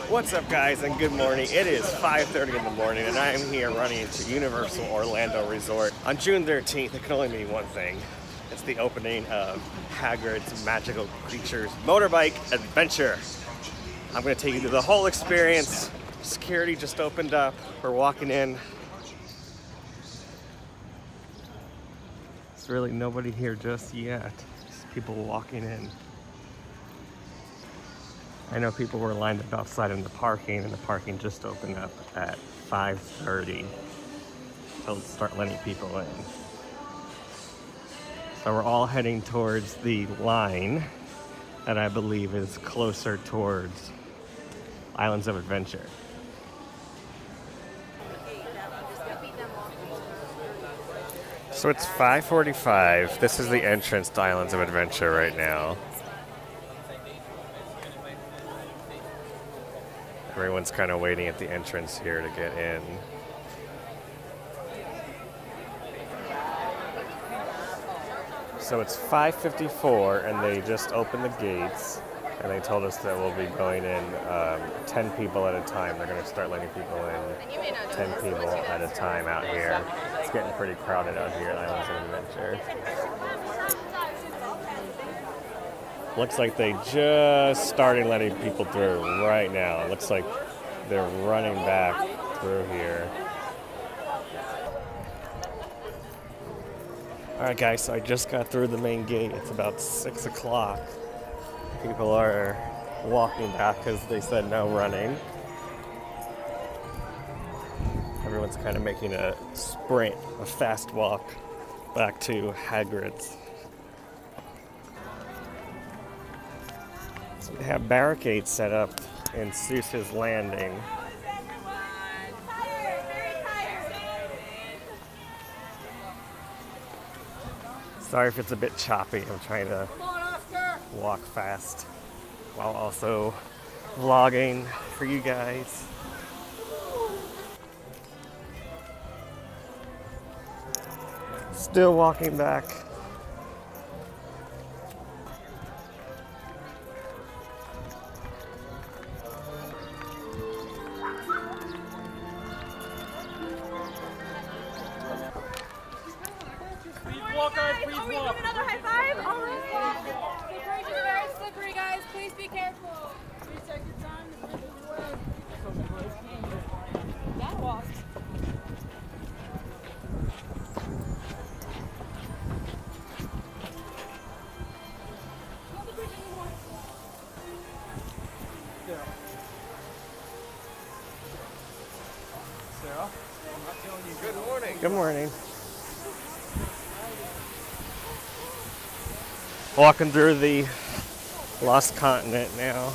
What's up, guys, and good morning. It is 5:30 in the morning, and I am here running into Universal Orlando Resort. On June 13th, it can only mean one thing. It's the opening of Hagrid's Magical Creatures Motorbike Adventure. I'm going to take you through the whole experience. Security just opened up. We're walking in. There's really nobody here just yet. Just people walking in. I know people were lined up outside in the parking, and the parking just opened up at 5:30. They'll start letting people in. So we're all heading towards the line that I believe is closer towards Islands of Adventure. So it's 5:45. This is the entrance to Islands of Adventure right now. Everyone's kind of waiting at the entrance here to get in. So it's 5:54 and they just opened the gates and they told us that we'll be going in 10 people at a time. They're going to start letting people in 10 people at a time out here. It's getting pretty crowded out here at Islands of Adventure. Looks like they just started letting people through right now. It looks like they're running back through here. All right, guys, so I just got through the main gate. It's about 6 o'clock. People are walking back because they said no running. Everyone's kind of making a sprint, a fast walk back to Hagrid's. So we have barricades set up in Seuss's Landing. Sorry if it's a bit choppy. I'm trying to walk fast while also vlogging for you guys. Still walking back. Are we doing another high five? All right. Slippery, very slippery, guys. Please be careful. Please take your time to make it work. Gotta walk. Sarah, I'm not telling you. Good morning. Good morning. Walking through the Lost Continent now.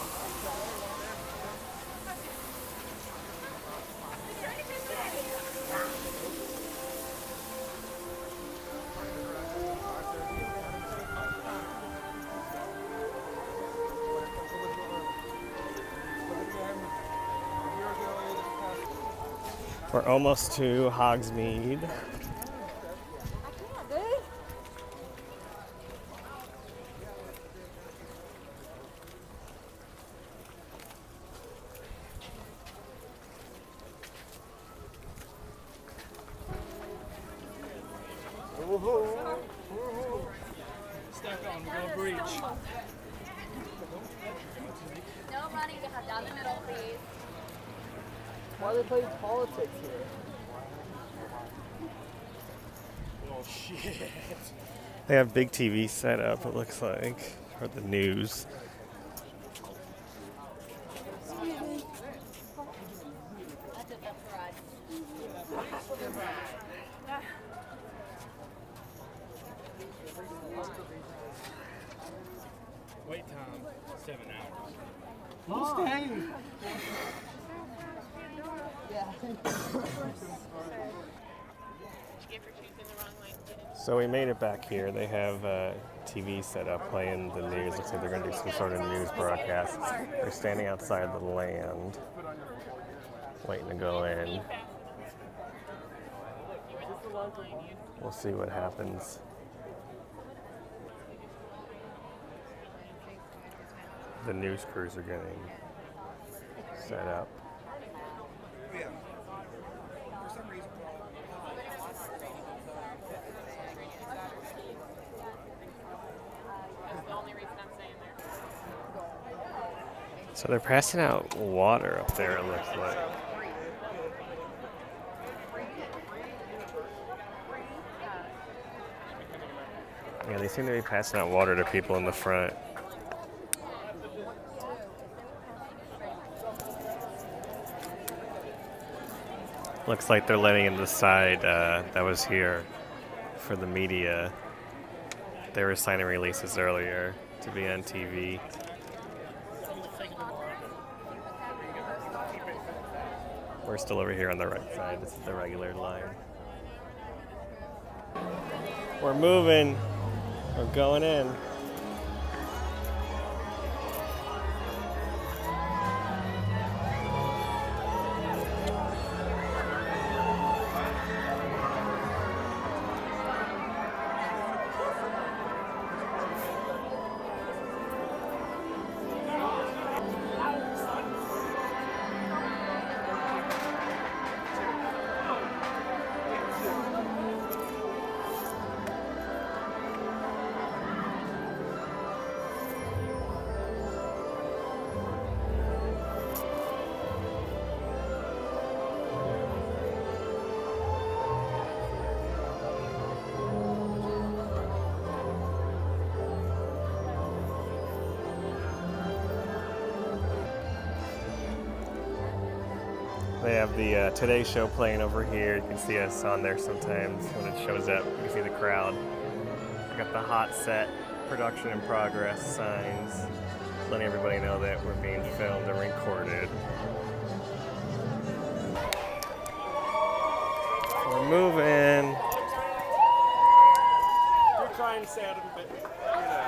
We're almost to Hogsmeade. Step on, we're going to breach. No running, down the middle, please. Why are they playing politics here? Oh, shit. They have big TV set up, it looks like, for the news. Wait time, 7 hours. Who's staying? So we made it back here. They have TV set up playing the news. Looks like they're going to do some sort of news broadcast. They're standing outside the land, waiting to go in. We'll see what happens. The news crews are getting set up. So they're passing out water up there, it looks like. Yeah, they seem to be passing out water to people in the front. Looks like they're letting in the side that was here for the media. They were signing releases earlier to be on TV. We're still over here on the right side. This is the regular line. We're moving. We're going in. They have the Today Show playing over here. You can see us on there sometimes when it shows up. You can see the crowd. I got the hot set, production in progress signs, letting everybody know that we're being filmed and recorded. We're moving. We're trying to say out of a bit, you know.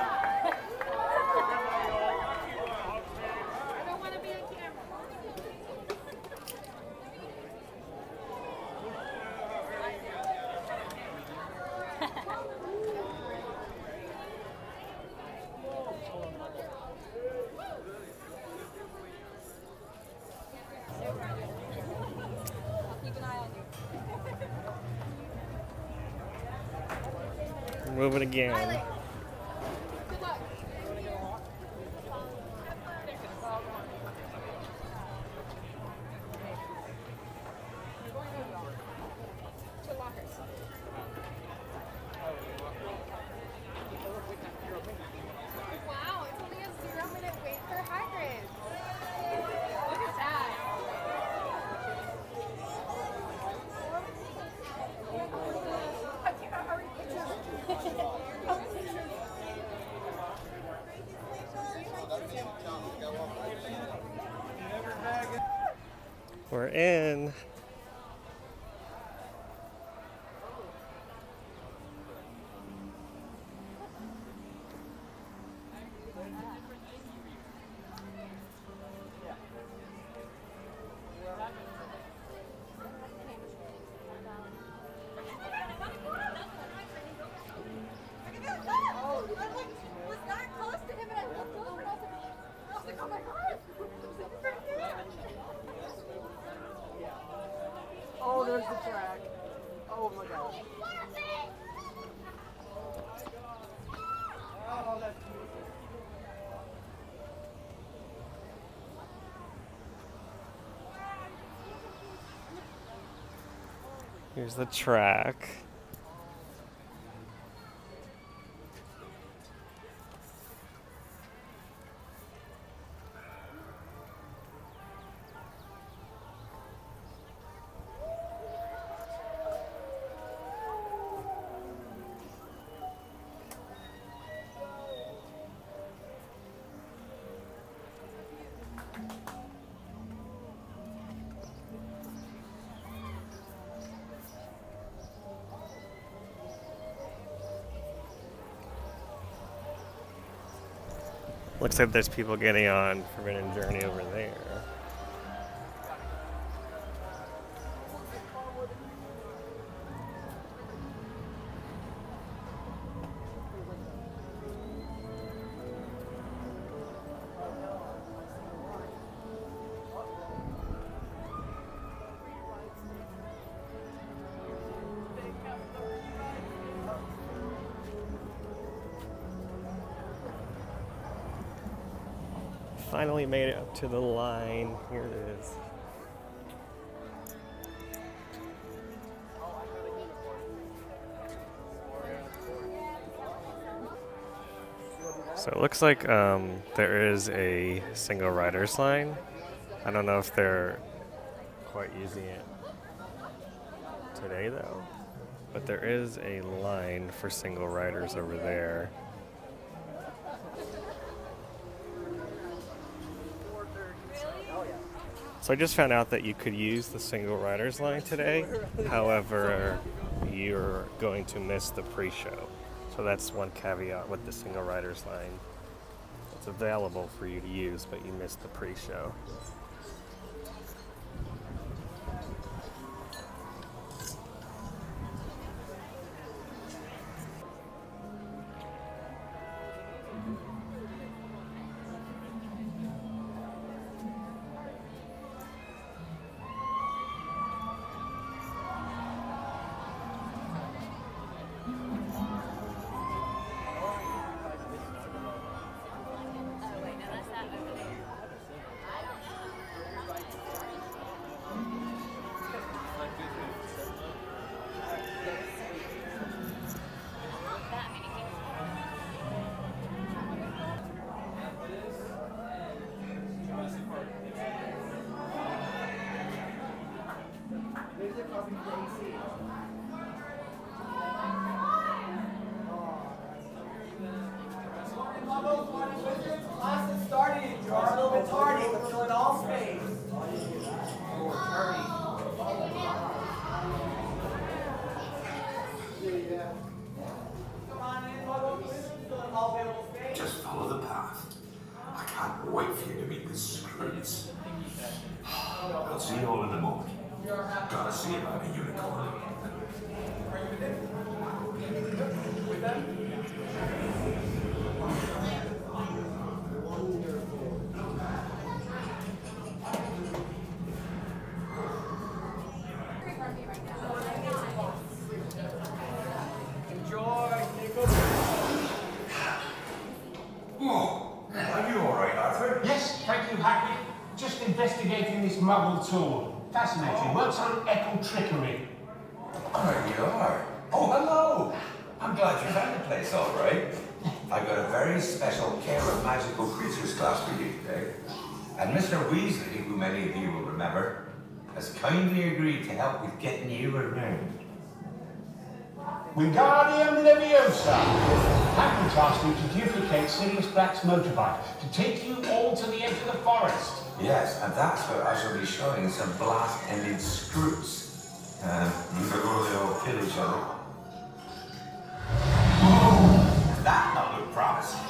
Moving again. Wow, it's only a 0-minute wait for Hagrids. Look at that. We're in. Oh, there's the track. Oh my gosh. Oh, that's beautiful. Here's the track. Looks like there's people getting on Forbidden Journey over there. finally made it up to the line. Here it is. So it looks like there is a single rider's line. I don't know if they're quite using it today though, but there is a line for single riders over there. So I just found out that you could use the single riders line today. However, you're going to miss the pre-show. So that's one caveat with the single riders line. It's available for you to use, but you missed the pre-show. Class is starting. You are a little bit tardy, but still in all space. Come on in, still in all available space. Just follow the path. I can't wait for you to meet the Hagrids. I'll see you all in the moment. Gotta see about a unicorn. With them? Are you all right, Arthur? Yes, thank you, Hagrid. Just investigating this muggle tool. Fascinating. Works on echo trickery. There you are. Oh, hello. I'm glad you found the place all right. I've got a very special care of magical creatures class for you today. And Mr. Weasley, who many of you will remember, has kindly agreed to help with getting you around. Wingardium Leviosa. Hagrid asked you to duplicate Sirius Black's motorbike to take you all to the edge of the forest. Yes, and that's where I shall be showing some blast-ended screws. You can go there or kill each other. Oh, that not look promising.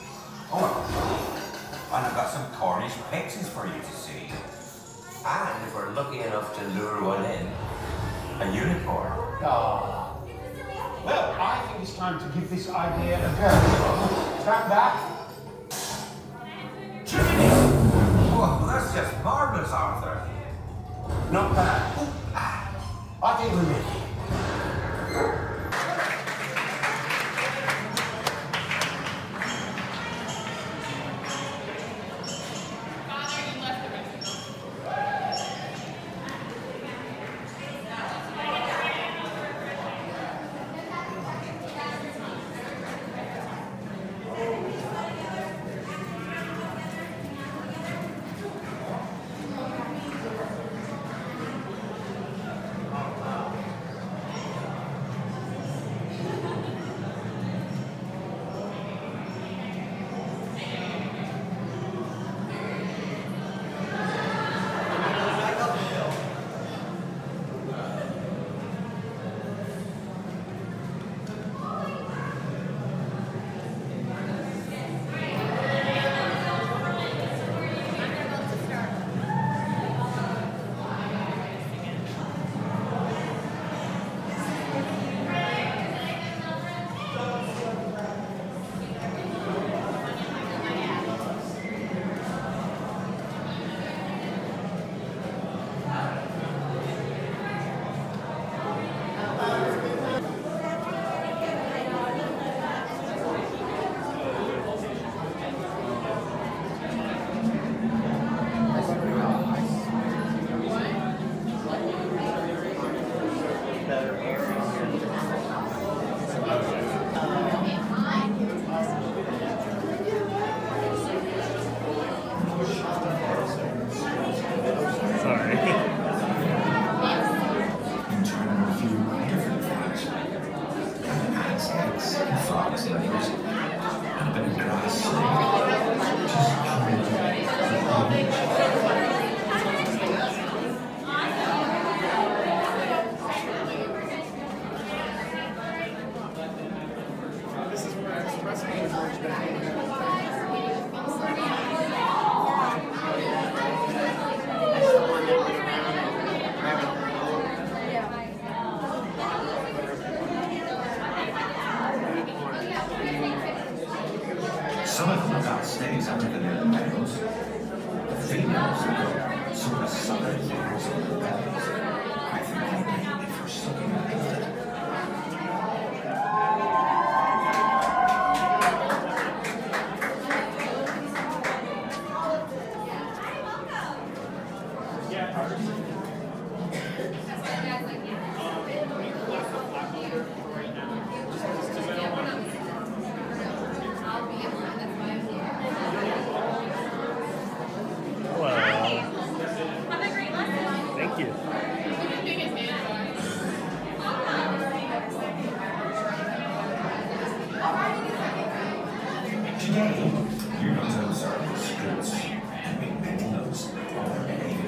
Oh, and I've got some Cornish pictures for you to see. And if we're lucky enough to lure one in, a unicorn. Ah. Well, I think it's time to give this idea a go. Stand back. Well, that's just marvellous, Arthur. Not bad. I think we're ready. to the little males. The females have sort of southern nails on their bellies. I think they blame me for sucking their blood. Thank you. Today, you're going to observe the streets and make many notes on their behavior.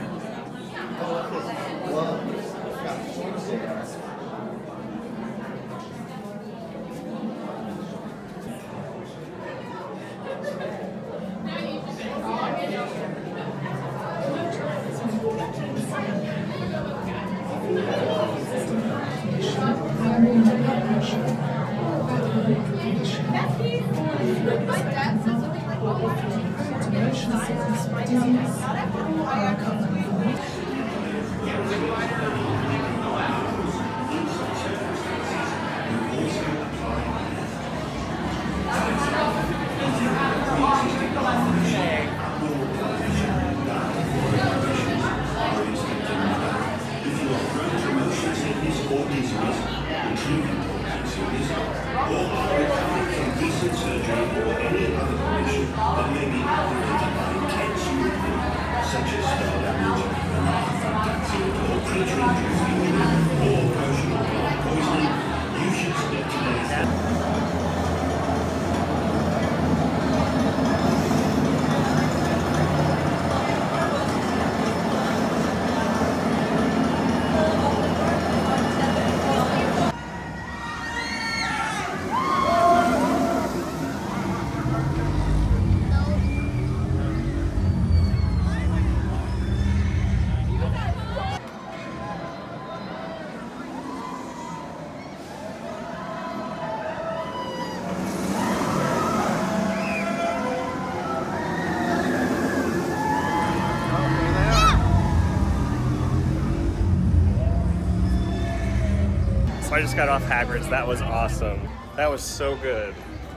So I just got off Hagrid's. That was awesome. That was so good.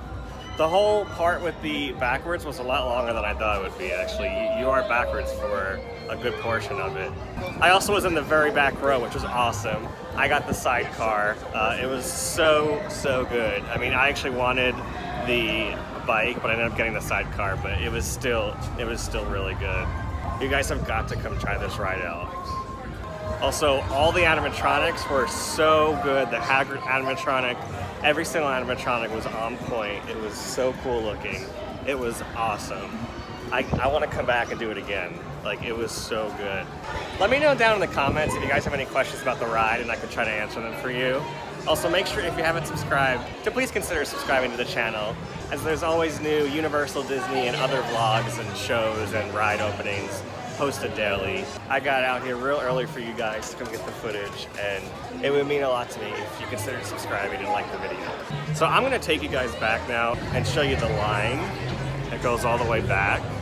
The whole part with the backwards was a lot longer than I thought it would be, actually. You are backwards for a good portion of it. I also was in the very back row, which was awesome. I got the sidecar. It was so good. I mean, I actually wanted the bike, but I ended up getting the sidecar, but it was still really good. You guys have got to come try this ride out. Also, all the animatronics were so good. The Hagrid animatronic, every single animatronic was on point. It was so cool looking. It was awesome. I want to come back and do it again. Like, it was so good. Let me know down in the comments if you guys have any questions about the ride and I could try to answer them for you. Also, make sure if you haven't subscribed to please consider subscribing to the channel, as there's always new Universal, Disney, and other vlogs and shows and ride openings posted daily. I got out here real early for you guys to come get the footage, and it would mean a lot to me if you considered subscribing and like the video. So I'm gonna take you guys back now and show you the line that goes all the way back.